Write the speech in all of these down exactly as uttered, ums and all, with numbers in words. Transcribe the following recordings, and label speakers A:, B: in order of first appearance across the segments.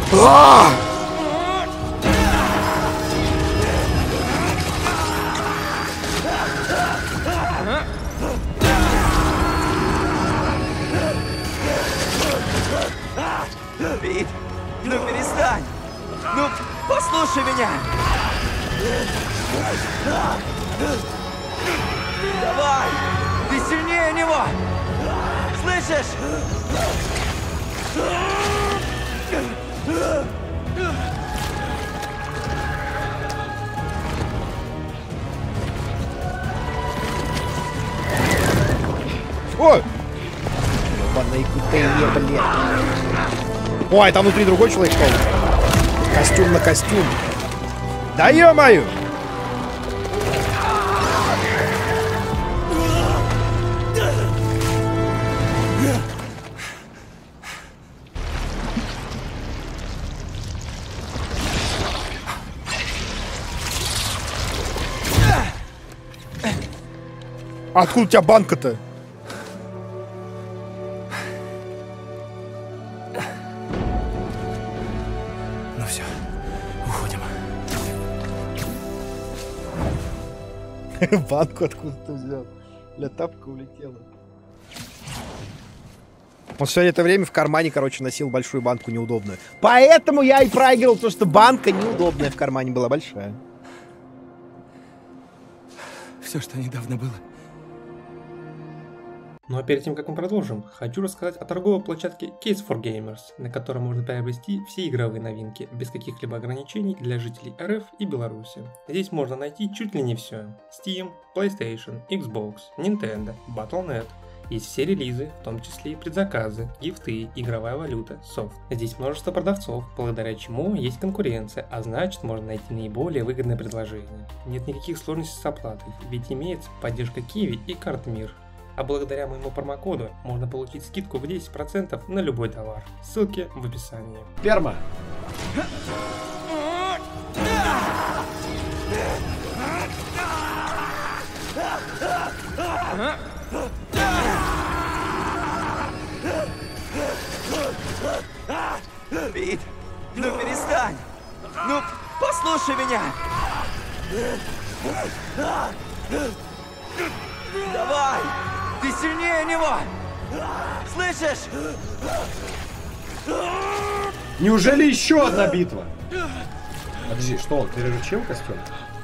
A: А!
B: Пит, ну перестань! Ну, послушай меня! Давай! Ты сильнее него! Слышишь?
A: Ой! Ебаные кутейни, блин. Ой, там внутри другой человек стоит. Костюм на костюм. Да ё-моё! Откуда у тебя банка-то?
C: Ну все, уходим.
A: Банку откуда ты взял? Бля, тапка улетела. Он все это время в кармане, короче, носил большую банку неудобную. Поэтому я и проиграл, потому что банка неудобная в кармане была большая.
C: Все, что недавно было.
D: Ну а перед тем, как мы продолжим, хочу рассказать о торговой площадке Case for Gamers, на которой можно приобрести все игровые новинки, без каких-либо ограничений для жителей эр эф и Беларуси. Здесь можно найти чуть ли не все. Steam, PlayStation, Xbox, Nintendo, батл точка нет. Есть все релизы, в том числе и предзаказы, гифты, игровая валюта, софт. Здесь множество продавцов, благодаря чему есть конкуренция, а значит можно найти наиболее выгодное предложение. Нет никаких сложностей с оплатой, ведь имеется поддержка Kiwi и карт Мир. А благодаря моему промокоду можно получить скидку в десять процентов на любой товар. Ссылки в описании.
A: Перма.
B: Пит, ну перестань! Ну, послушай меня! Давай! Ты сильнее него! Слышишь?
A: Неужели еще одна битва? Подожди, что он переручил костюм?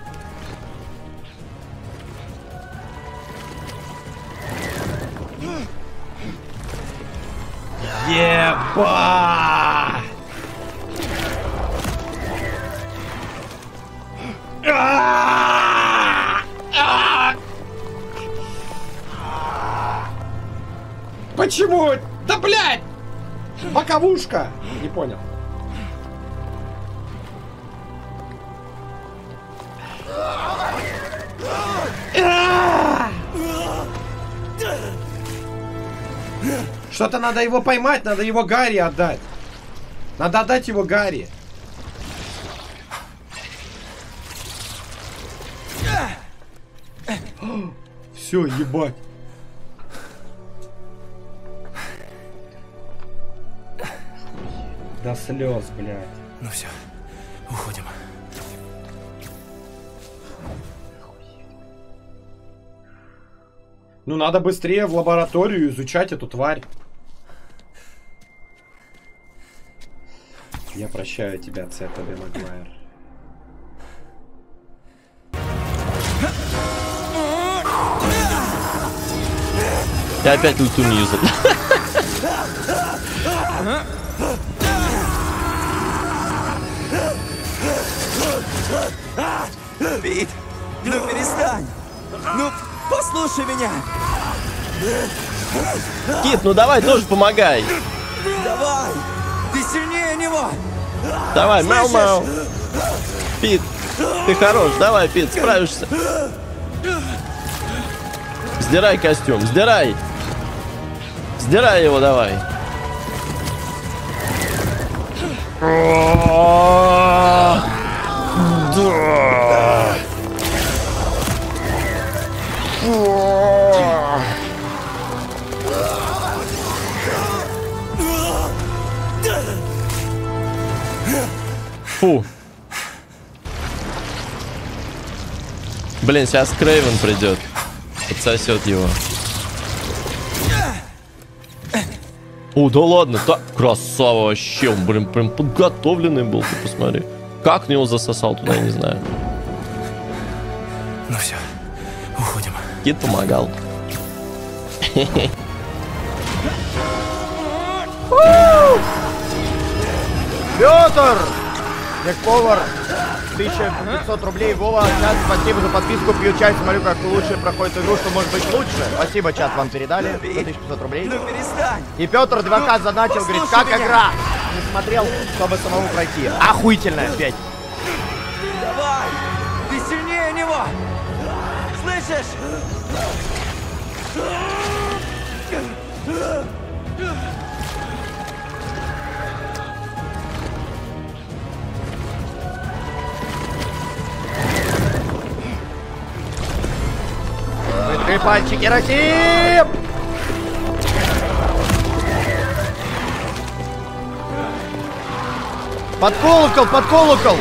A: Еба! Почему? Да блядь! Боковушка! Не понял. Что-то надо его поймать, надо его Гарри отдать. Надо отдать его Гарри. Все, ебать. До слез, блядь.
C: Ну все, уходим.
A: Ну надо быстрее в лабораторию изучать эту тварь. Я прощаю тебя, Цэ Тоби Магуайр.
E: Я опять ульту не юзал.
B: Пит, ну перестань! Ну, послушай меня!
E: Кит, ну давай тоже помогай.
B: Давай! Ты сильнее него!
E: Давай, мяу-мяу. Пит, ты хорош, давай, Пит, справишься. Сдирай костюм, сдирай. Сдирай его, давай. Да. Фу. Блин, сейчас Крейвен придет. Подсосет его. О, да ладно, так красава вообще. Он, блин, прям подготовленный был, ты посмотри. Как него засосал туда, я не знаю.
C: Ну все, уходим.
E: Кит помогал.
A: Петр! Повар, тысяча пятьсот рублей. Вова, чат, спасибо за подписку. Пью чай, смотрю, как лучше проходит игру, что может быть лучше. Спасибо, чат, вам передали. За тысячу пятьсот рублей.
B: Ну перестань!
A: И Петр два ка задонатил, говорит, как
B: меня.
A: игра? Не смотрел, чтобы самому пройти. Охуительно, опять.
B: Давай! Ты сильнее него! Слышишь?
A: Вытри пальчики, Россия! Под колокол, под колокол!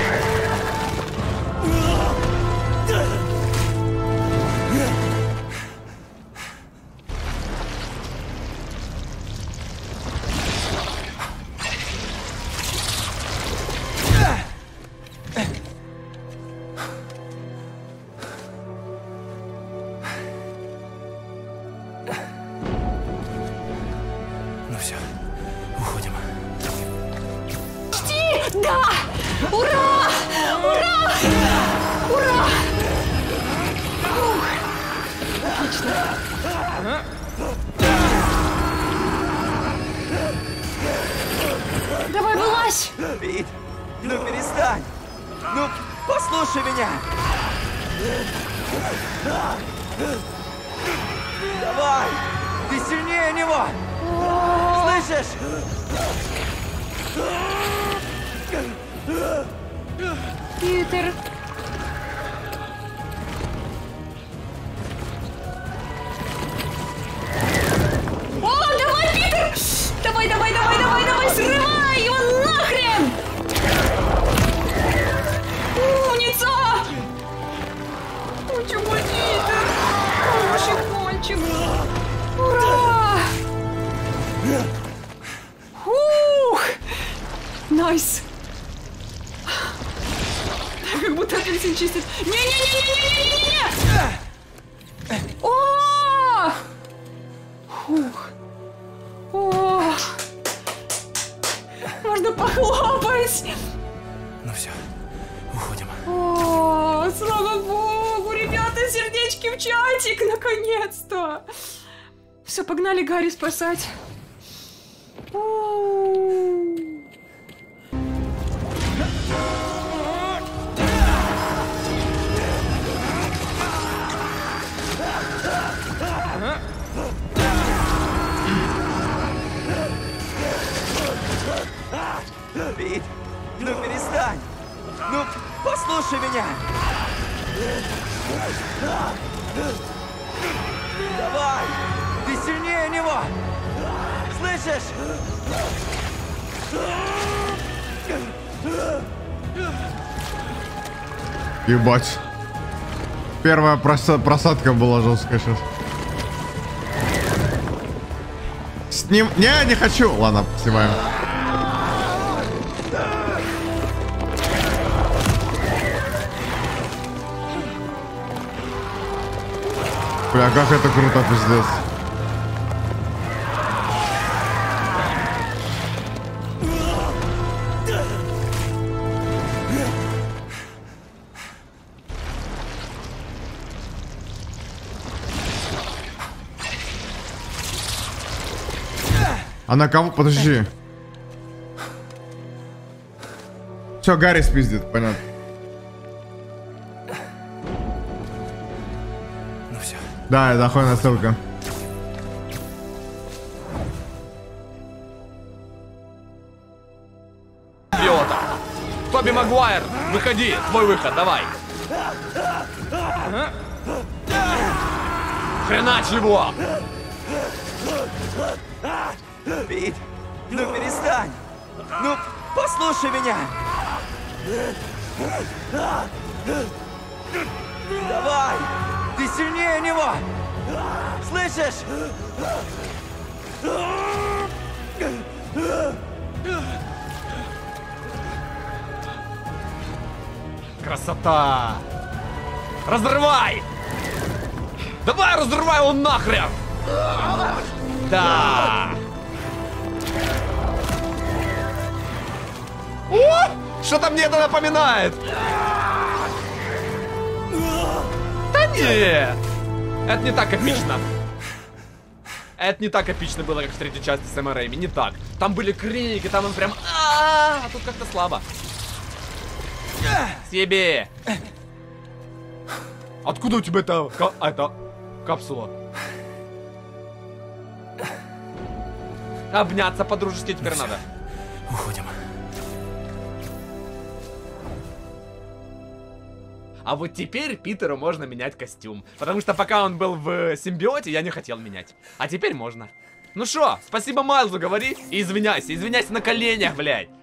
C: Ну все, уходим.
F: Да! Ура! Ура! Ура! Ух! Отлично. Давай, вылазь!
B: Пит, ну перестань! Ну, послушай меня! Давай! Ты сильнее него! Слышишь?
F: Питер. О, давай, Питер! Давай, давай, давай, давай, давай, срывай его нахрен! Умница! Ну чего, Питер? Хороший мальчик. Ура! Ух! Найс! Как будто апельсин чистит. Не-не-не-не-не-не-не-не! О! Фух. О! Можно похлопать.
C: Ну все, уходим.
F: О, слава богу, ребята, сердечки в чатик, наконец-то. Все, погнали Гарри спасать. У-у-у.
B: Пит, ну перестань! Ну, послушай меня! Давай! Ты сильнее него! Слышишь?
G: Ебать. Первая проса- просадка была жесткая сейчас. С ним... Не, не хочу. Ладно, снимаем. Бля, как это круто, пиздец. А на кого? Подожди. Все, Гарри спиздит, понятно.
C: Ну все.
G: Да, это охуенная ссылка.
H: Идиота! Тоби Магуайр, выходи, твой выход, давай! Хренач его!
B: Пит, ну перестань! Ну, послушай меня! Давай! Ты сильнее него! Слышишь?
H: Красота! Разрывай! Давай, разрывай его нахрен! Да! О! Что-то мне это напоминает! Да нет! Это не так эпично. Это не так эпично было, как в третьей части с Сэма Рэйми. Не так. Там были крики, там он прям... А тут как-то слабо. Себе! Откуда у тебя это... это... капсула? Обняться по-дружески теперь надо.
C: Уходим.
H: А вот теперь Питеру можно менять костюм. Потому что пока он был в симбиоте, я не хотел менять. А теперь можно. Ну шо, спасибо Майлзу говори и извиняйся. Извиняйся на коленях, блядь.